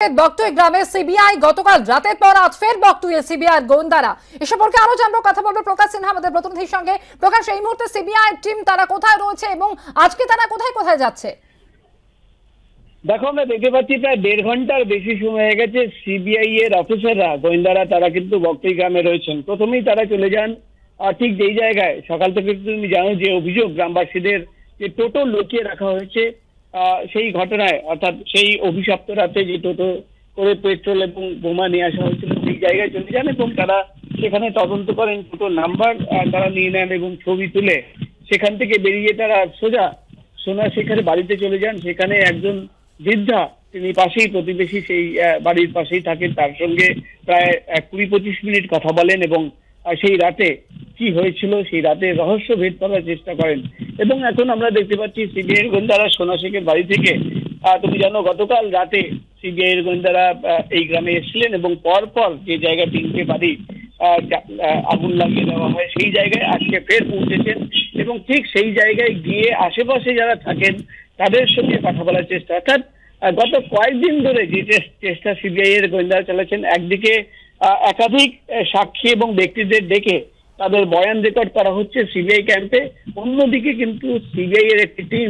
রামপুরহাটের বকটুই গ্রামে সিবিআই গতকাল রাতের পর আজ ফের বকটুইয়ে সিবিআই গোয়েন্দারা। এ সম্পর্কে আরো জানবো, কথা বলবো প্রকাশ সিনহা আমাদের প্রতিনিধির সঙ্গে। প্রকাশ, এই মুহূর্তে সিবিআই টিম তারা কোথায় রয়েছে এবং আজকে তারা কোথায় কোথায় যাচ্ছে? দেখো, আমরা দেখতে পাচ্ছি প্রায় 1.5 ঘন্টার বেশি সময় হয়ে গেছে সিবিআই এর অফিসাররা, গোয়েন্দারা তারা কিন্তু বকটুই গ্রামে রয়েছেন। প্রথমেই তারা চলে যান ঠিক যেই জায়গায় সকাল থেকে তুমি জানো যে অভিযোগ গ্রামবাসীদের যে টোটো লুকিয়ে রাখা হয়েছে, সেই ঘটনায় অর্থাৎ সেই অভিশপ্ত রাতে যে টোটো করে পেট্রোল এবং বোমা নিয়ে আসা হয়েছিল সেই জায়গায় চলে যান এবং তারা সেখানে তদন্ত করেন। টোটোর নাম্বার তারা নিয়ে নেন এবং ছবি তুলে সেখান থেকে বেরিয়ে তারা সোজা সেখানে বাড়িতে চলে যান। সেখানে একজন বৃদ্ধা, তিনি পাশেই প্রতিবেশী, সেই বাড়ির পাশেই থাকেন, তার সঙ্গে প্রায় 20-25 মিনিট কথা বলেন এবং সেই রাতে কি হয়েছিল সেই রাতে রহস্য ভেদ করার চেষ্টা করেন। এবং এখন আমরা দেখতে পাচ্ছি সিবিআই এর গোয়েন্দারা সোনা শেখের বাড়ি থেকে, তুমি জানো গতকাল রাতে সিবিআই এর গোয়েন্দারা এই গ্রামে এসেছিলেন এবং পরপর যে জায়গায় 3টে বাড়ি আগুন লাগিয়ে দেওয়া হয় সেই জায়গায় আজকে ফের পৌঁছেছেন এবং ঠিক সেই জায়গায় গিয়ে আশেপাশে যারা থাকেন তাদের সঙ্গে কথা বলার চেষ্টা। অর্থাৎ গত কয়েকদিন ধরে যে চেষ্টা সিবিআই এর গোয়েন্দারা চালাচ্ছেন, একদিকে একাধিক সাক্ষী এবং ব্যক্তিদের ডেকে তাদের বয়ান রেকর্ড করা হচ্ছে সিবিআই ক্যাম্পে, অন্যদিকে কিন্তু সিবিআই এর একটি টিম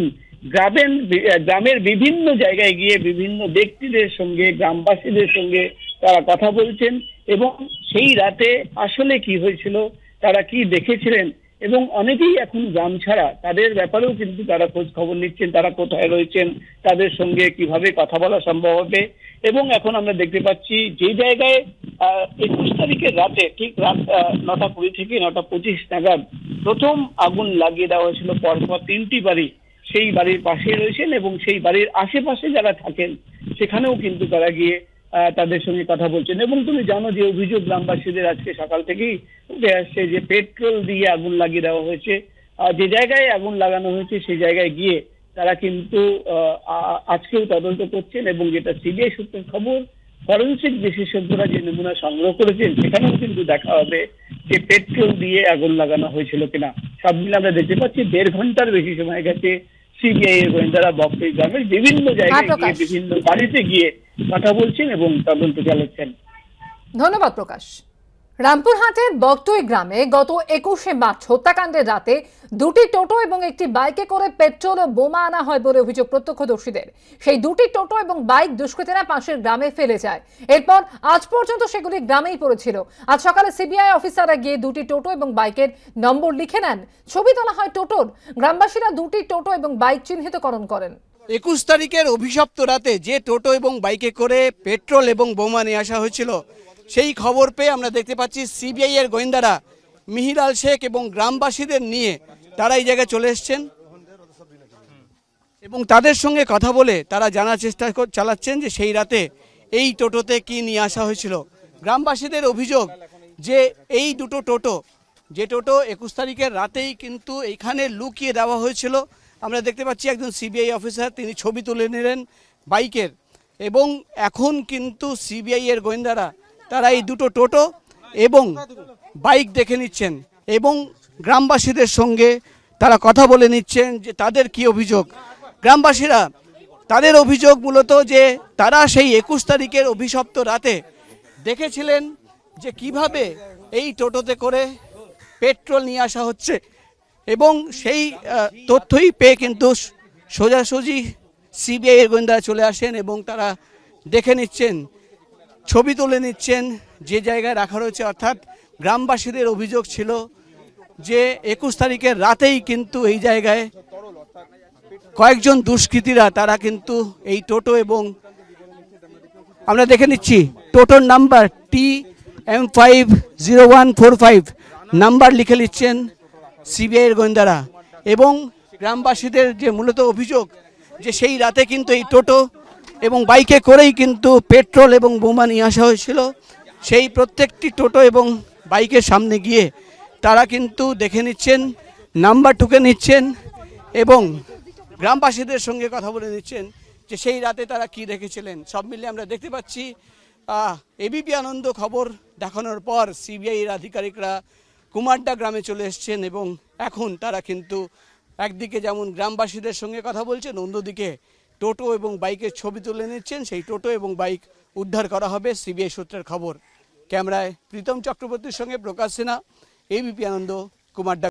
গ্রামের বিভিন্ন জায়গায় গিয়ে বিভিন্ন ব্যক্তিদের সঙ্গে, গ্রামবাসীদের সঙ্গে তারা কথা বলছেন এবং সেই রাতে আসলে কি হয়েছিল, তারা কি দেখেছিলেন এবং অনেকেই এখন গ্রাম ছাড়া, তাদের ব্যাপারেও কিন্তু তারা খোঁজ খবর নিচ্ছেন, তারা কোথায় রয়েছেন, তাদের সঙ্গে কিভাবে কথা বলা সম্ভব হবে। এবং এখন আমরা দেখতে পাচ্ছি যে জায়গায় 21 তারিখের রাতে ঠিক রাত 9:20 থেকে 9:25 নাগাদ প্রথম আগুন লাগিয়ে দেওয়া হয়েছিল পরপর 3টি বাড়ি, সেই বাড়ির পাশে রয়েছেন এবং সেই বাড়ির আশেপাশে যারা থাকেন সেখানেও কিন্তু তারা গিয়ে তাদের সঙ্গে কথা বলছেন। এবং তুমি জানো যে অভিযোগ গ্রামবাসীদের আজকে সকাল থেকেই উঠে আসছে যে পেট্রোল দিয়ে আগুন লাগিয়ে দেওয়া হয়েছে। যে জায়গায় আগুন লাগানো হয়েছে সেই জায়গায় গিয়ে তারা কিন্তু আজকেও তদন্ত করছেন এবং যেটা সিবিআই সূত্রের খবর, ফরেনসিক বিশেষজ্ঞরা যে নমুনা সংগ্রহ করেছেন সেখানেও কিন্তু দেখা হবে যে পেট্রোল দিয়ে আগুন লাগানো হয়েছিল কিনা। সব মিলে আমরা দেখতে পাচ্ছি 1.5 ঘন্টার বেশি সময় গেছে সিবিআই এর গোয়েন্দারা বকটুই গ্রামের বিভিন্ন জায়গায় গিয়ে বিভিন্ন বাড়িতে গিয়ে কথা বলছেন এবং তদন্ত চালাচ্ছেন। ধন্যবাদ প্রকাশ। রামপুরহাটের বকটুই গ্রামে গত 21শে মার্চ হত্যাকাণ্ডের রাতে 2টি টোটো এবং একটি বাইকে করে পেট্রোল ও বোমা আনা হয় বলে অভিযোগ প্রত্যক্ষদর্শীদের। সেই 2টি টোটো এবং বাইক দুষ্কৃতীরা পাশের গ্রামে ফেলে যায়। এরপর আজ পর্যন্ত সেগুলি গ্রামেই পড়েছিল। আজ সকালে সিবিআই অফিসাররা গিয়ে 2টি টোটো এবং বাইকের নম্বর লিখে নেন, ছবি তোলা হয় টোটোর। গ্রামবাসীরা 2টি টোটো এবং বাইক চিহ্নিতকরণ করেন। 21 তারিখের অভিশপ্ত রাতে যে টোটো এবং বাইকে করে পেট্রোল এবং বোমা নিয়ে আসা হয়েছিল, সেই খবর পেয়ে আমরা দেখতে পাচ্ছি সিবিআই এর গোয়েন্দারা মিহিলাল শেখ এবং গ্রামবাসীদের নিয়ে তারা এই জায়গায় চলে এসছেন এবং তাদের সঙ্গে কথা বলে তারা জানার চেষ্টা চালাচ্ছেন যে সেই রাতে এই টোটোতে কি নিয়ে আসা হয়েছিল। গ্রামবাসীদের অভিযোগ যে এই দুটো টোটো, যে টোটো 21 তারিখের রাতেই কিন্তু এইখানে লুকিয়ে দেওয়া হয়েছিল। আমরা দেখতে পাচ্ছি একজন সিবিআই অফিসার, তিনি ছবি তুলে নিলেন বাইকের এবং এখন কিন্তু সিবিআই এর গোয়েন্দারা তারা এই দুটো টোটো এবং বাইক দেখে নিচ্ছেন এবং গ্রামবাসীদের সঙ্গে তারা কথা বলে নিচ্ছেন যে তাদের কি অভিযোগ। গ্রামবাসীরা তাদের অভিযোগ মূলত যে তারা সেই 21 তারিখের অভিশপ্ত রাতে দেখেছিলেন যে কিভাবে এই টোটোতে করে পেট্রোল নিয়ে আসা হচ্ছে এবং সেই তথ্যই পেয়ে কিন্তু সোজাসুজি সিবিআই এর গোয়েন্দারা চলে আসেন এবং তারা দেখে নিচ্ছেন, ছবি তুলে নিচ্ছেন যে জায়গায় রাখা রয়েছে। অর্থাৎ গ্রামবাসীদের অভিযোগ ছিল যে 21 তারিখের রাতেই কিন্তু এই জায়গায় কয়েকজন দুষ্কৃতীরা তারা কিন্তু এই টোটো এবং আমরা দেখে নিচ্ছি টোটোর নাম্বার TM50145 নাম্বার লিখে নিচ্ছেন সিবিআই এর গোয়েন্দারা এবং গ্রামবাসীদের যে মূলত অভিযোগ যে সেই রাতে কিন্তু এই টোটো এবং বাইকে করেই কিন্তু পেট্রোল এবং বোমা নিয়ে আসা হয়েছিল। সেই প্রত্যেকটি টোটো এবং বাইকের সামনে গিয়ে তারা কিন্তু দেখে নিচ্ছেন, নাম্বার টুকে নিচ্ছেন এবং গ্রামবাসীদের সঙ্গে কথা বলে নিচ্ছেন যে সেই রাতে তারা কি দেখেছিলেন। সব মিলে আমরা দেখতে পাচ্ছি ABP আনন্দ খবর দেখানোর পর সিবিআই এর আধিকারিকরা কুমারডা গ্রামে চলে এসছেন এবং এখন তারা কিন্তু একদিকে যেমন গ্রামবাসীদের সঙ্গে কথা বলছেন, অন্যদিকে টোটো এবং বাইকের ছবি তুলে নিচ্ছেন। সেই টোটো এবং বাইক উদ্ধার করা হবে সিবিআই সূত্রের খবর। ক্যামেরায় প্রীতম চক্রবর্তীর সঙ্গে প্রকাশ সিনহা, এবিপি আনন্দ, কুমারডাঙ্গা।